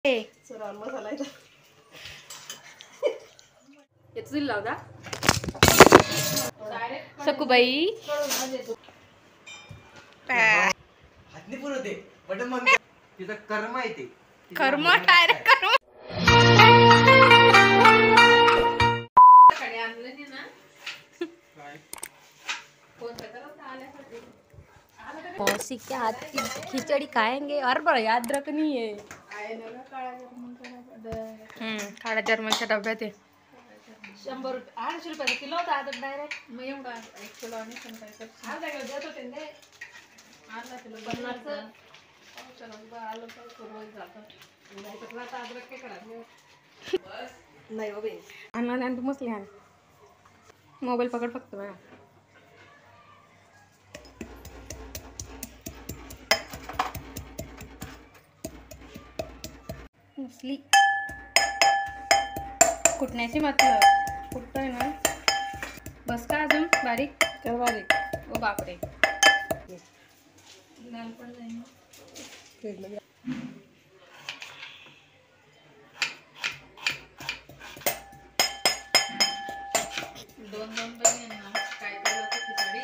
सुरावर मसाला येतो दिला होता सकुबाई तिचं कर्म आहे ते कर्म डायरेक्ट कर्म मौसी के हाथ की खिचड़ी खाएंगे और बड़ा याद रखनी है। काळ्या जर्मनच्या डब्यात आहे 100 रुपये 800 रुपये किलो होता आता डायरेक्ट मग एवढा 1 किलो आणि अर्धा किलो देत होते ना अर्धा किलो 50 चलो आलू तर रोज जातं नाही तर आता अद्रक काय करा नाही हो बाई आणि तू मस्त लिहा मोबाईल पकड फक्त बघा मसली कुटण्याची मतलब कुठतंय ना बस का अजून बारीक तर बारीक ओ बापरे लाल पण जाईल फ्रीजमध्ये दोन पण ना काय केलं होतं खिचडी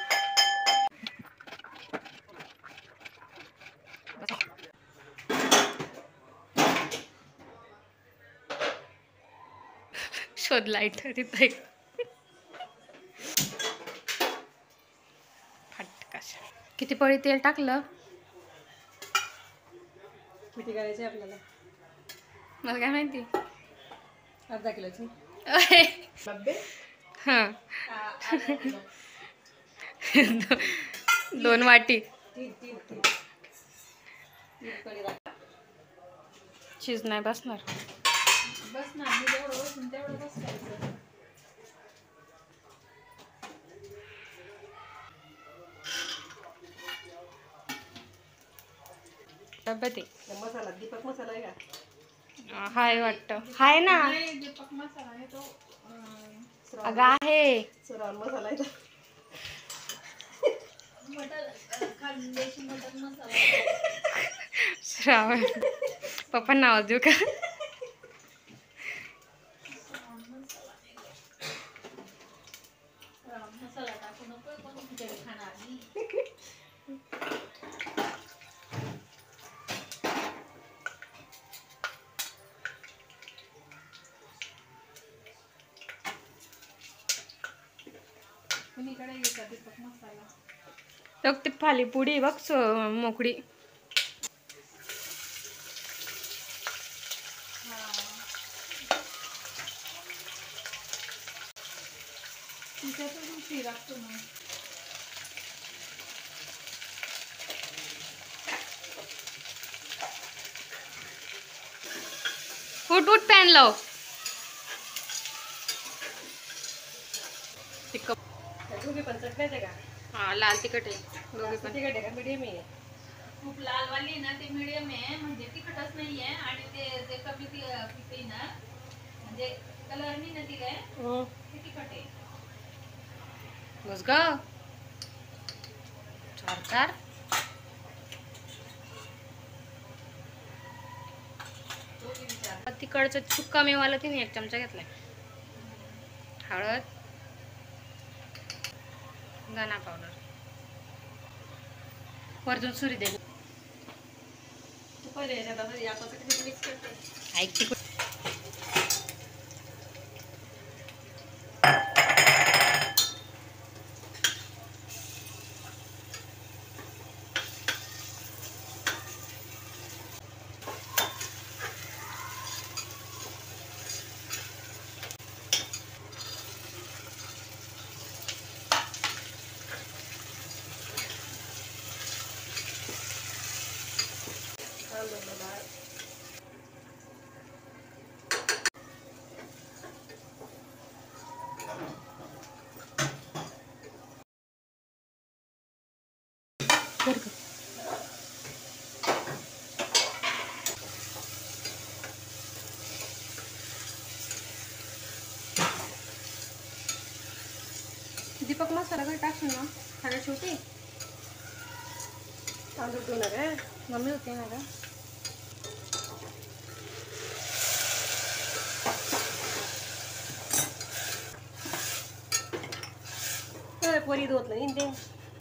शोध लाईट तिथे फटकाश किती पळी तेल टाकलं किती करायचे आपल्याला मला काय माहिती अर्धा किलोची अरे 90 हां अर्धा किलो 2 वाटी तीन कडी चीज नाही बसणार बस ना मी जेवढं बसून तेवढं बसायचं डब्यात आहे मसाला दीपक मसाला आहे का हाय वाटतं हाय ना नाही दीपक मसाला आहे तो अगं आहे सुरावर मसाला आहे मटन खानदेशी मटन मसाला श्रावण पप्पा नाव देऊ का मसाला टाकू नको कोण खिचडी खाणार नाही कुणीकडे येतात दीपक मसाला बघ ते फाली पुडी बघ मोकळी तिच्यातून शी लागतो ना उठ उठ पॅन लाव दोघे पण चटकायचे का हा लाल तिखट आहे दोघे पण तिखट आहे का मीडियम आहे खूप लालवाली ना ते मीडियम आहे म्हणजे तिखटच नाहीये आणि ते कमी तिखट आहे ना म्हणजे कलर नाही ना दिलाय ते तिखट आहे बस ग चार तिकडचं चुक्का मेवाला तिने 1 चमचा घेतलाय हळद धना पावडर वरतून सुरी दे तू पहिले याच्यात याचं मिक्स करते ऐक तिकड दीपक मसाला काय टाकशील ना खाण्या शेवटी तांदूळ ठेवणार आहे मम्मी होते ना का कोरी धुतलं नाही ते.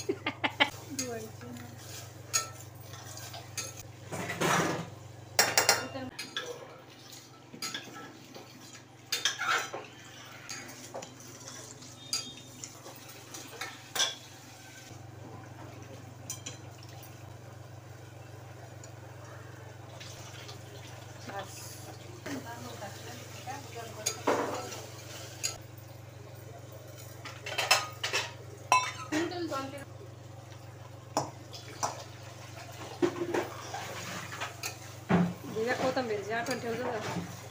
दिव्या कोथंबीरची आठवण ठेवतो का?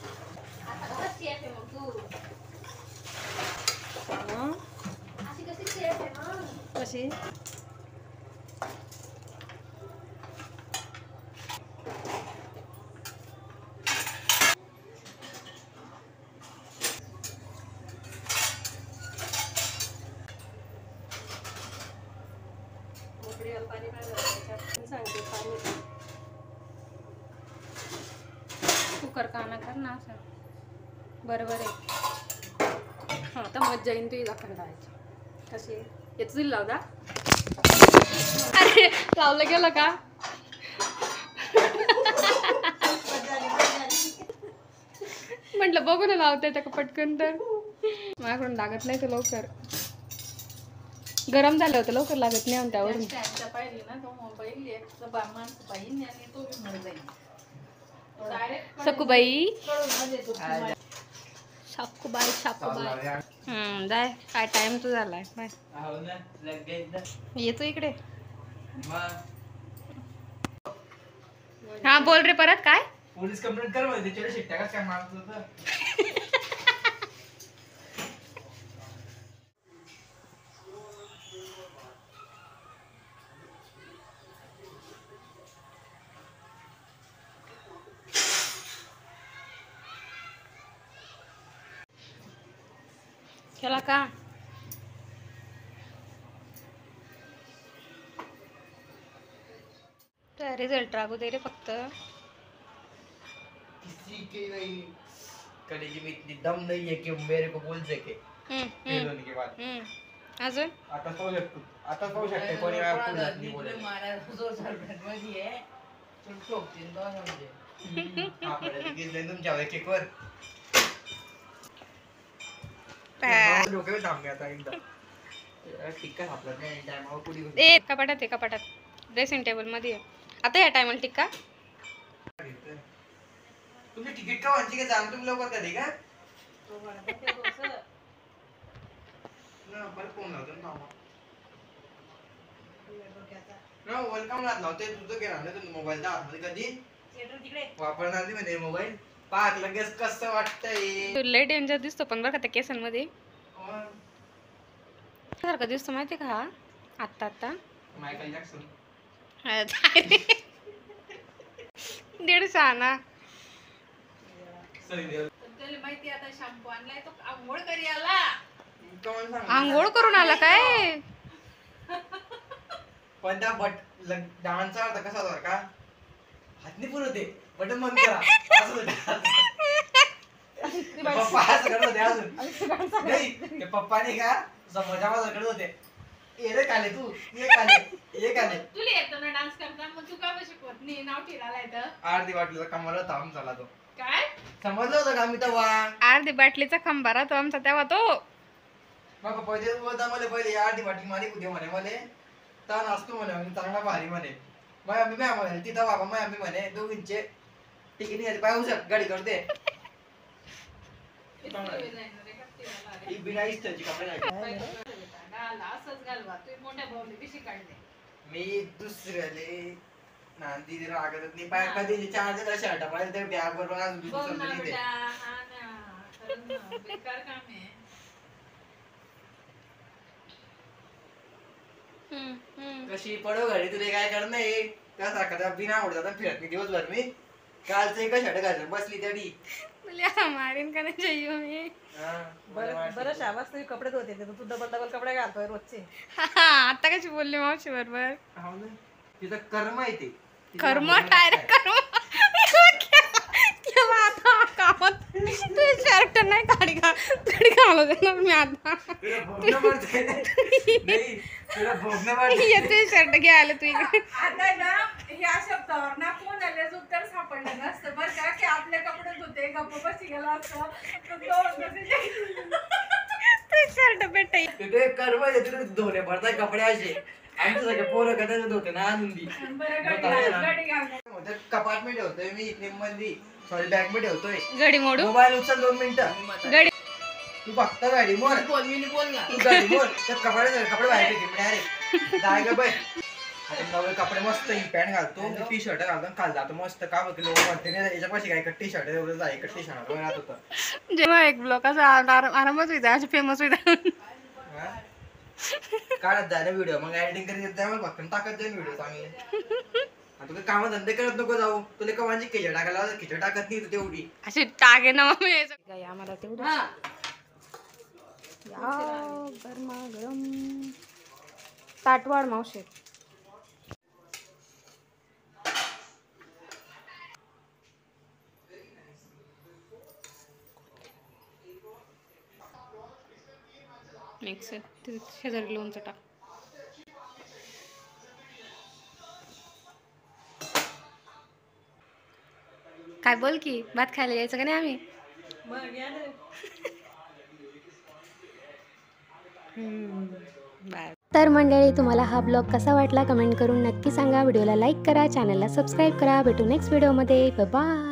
हं? कशी मोकळीवर पाणी पाहिजे त्याच्यात सांगते पाणी कुकर काना कर ना असं बरोबर आहे. हा तर मज्जा येईन तुझी दाखवून राहायची. कशी येत दिल लावदा अरे लावलं गेलं का? म्हटलं बघू ना लावता येतं का पटकन, तर माझ्याकडून लागत नाही तर लवकर. गरम झालं होतं लवकर लागत नाही त्यावरून. पाहिली ना तो मोबाईल एक माणसं पाहिजे आणि तो बी मर जाईल डायरेक्ट सकुबाई कळून शाकूबाई शाकूबाई. जाय काय टाइम तू झालाय. बाय हो ना, लगेच येतो इकडे. मग हा बोल रे परत काय. पोलीस कंप्लेंट कर म्हणजे त्याच्यावर शिट्ट्या का काय मारत होतं. केला का? रिझल्ट रागू दे रे फक्त. किसी के नहीं कलेजे में इतनी दम नहीं है कि मेरे को बोल सके फेल होने के बाद. अजून आता पाहू शकते कोणी वेळा पुढे जात नाही बोलायला. आपल्याला लगेच नाही तुमच्या केकवर डोक्यावर थांबले आता एकदा. टिक्का सापडत नाही टायमावर पुढे होती. ए कपाटात आहे, कपाटात ड्रेसिंग टेबल मध्ये आहे. आता या टायमाला टिक्का. तुम्ही तिकीट का वांची का जाण तुम्ही लवकर कधी का ना परत फोन लावतो ना मामा. ना वेलकम लावते तुझं घेणार नाही तुम्ही मोबाईल हातमध्ये कधी वापरणार नाही म्हणजे मोबाईल. पाहत लगेच कसं वाटतंय. तू लय डेंजर दिसतो पण बरं का त्या केसांमध्ये सारखं दिसतो माहिती का? हा आत्ता आत्ता मायकल जॅक्सन. दीड सहा त्याला माहिती आता शॅम्पू आणलाय तो आंघोळ करी आला. आंघोळ करून आला काय? पण त्या डान्सचा अर्थ कसा होता का हातनी पुर होते बटन बंद करा असं होतं. पप्पा असं करत होते अजून नाही ते पप्पाने का समोरच्या माझा करत होते. ये रे काले तू ये काले तुला येतो ना डान्स करता मग तू का शिकवत नाही नाव ठेवायला तर अर्धी वाटलं कमरला थांब झाला तो. काय समजलं होतं का मी तेव्हा. अर्धी बाटलीचा खंबा राहतो आमचा तेव्हा तो. मग पहिले बोलता मला पहिले अर्धी वाटी मारी उद्या म्हणे मला ताण असतो म्हणे मी चांगला भारी म्हणे. मग मी म्हणे तिथं बाबा मग आम्ही म्हणे दोघींचे तिकीट नाही पाहू शक गाडी करते. ही बिना इस्त्रीची कपडे नाही. असंच घालवा तुम्ही मोठ्या भाऊने कशी काढले. मी दुसऱ्याले नांदी रागत नाही पाय कधी चार्जर शर्ट पाहिजे तर बॅग बरोबर आज बघ दुसरं ना नाही ते. बेटा हा ना खरंच ना, बेकार काम आहे. कशी पडो घरी तुला काय करणं आहे त्यासारखा बिना आवडतात फिरत मी दिवसभर. मी कालचं एका शर्ट घालून बसली तरी मारीन का नाही जाईयो मी. बरं शाबास तुम्ही कपडे धुते तू डबल कपडे घालतोय रोजचे. आता कशी बोलली मावशी बरोबर. हो ना तिचं कर्म आहे ते. कर्म डायरेक्ट कर्म. केव्हा आता कामात तू शर्ट मटण नाही काढी खालो देणार मी आता तुला भोगणं पडतंय. नाही, तुला भोगणं पडतंय. येते शर्ट घ्यायला तू इकडे. आता ना ह्या शब्दावर ना कोणालाच उत्तर सापडलं नसतं बरं का की आपले कपडे धुते गप्प बसी गेला असतं ते शर्ट भेटाय तिथे कर्म आहे, तिथे धुणे पडताय कपडे असे. आमच्या सगळे पोरं कदाचित धुते ना आनंदी. बरं गाडी घाल त्या कपाट मध्ये ठेवतोय मी इथे मध्ये, सॉरी बॅग मध्ये ठेवतोय. गडी मोडू मोबाईल उचल 2 मिनिटं. गडी तू फक्त गाडी मोड. तू गाडी मोड. त्या कपडे बाहेर फेकीन डायरेक्ट. जाय ग बाय. आता नवे कपडे मस्त ही पॅन्ट घालतो, टी शर्ट घालतो आणि खाली जातो मस्त. का बघ लोक म्हणते ना याच्यापाशी काय टी शर्ट एवढं जाय टी शर्ट राहत होतं. जेव्हा एक ब्लॉक असा आरामच होईल असे फेमस होईल. काढत जाय ना व्हिडिओ, मग एडिटिंग करीत जाय मग फक्त टाकत जाईन व्हिडिओ चांगले. तुला काम धंदे करत नको जाऊ. तुला का माझी खिचड टाकायला खिचड टाकत नाही तू तेवढी. अशी टाके ना मग काय आम्हाला तेवढं गरमा गरम ताटवाड मावशे. मिक्स शेजारी लोणचं टाक. काय बोल की भात खायला यायचं का नाही आम्ही. बाय. तर मंडळी तुम्हाला हा ब्लॉग कसा वाटला कमेंट करून नक्की सांगा. व्हिडिओला लाईक करा, चॅनलला सबस्क्राईब करा. भेटू नेक्स्ट व्हिडिओमध्ये. बाय.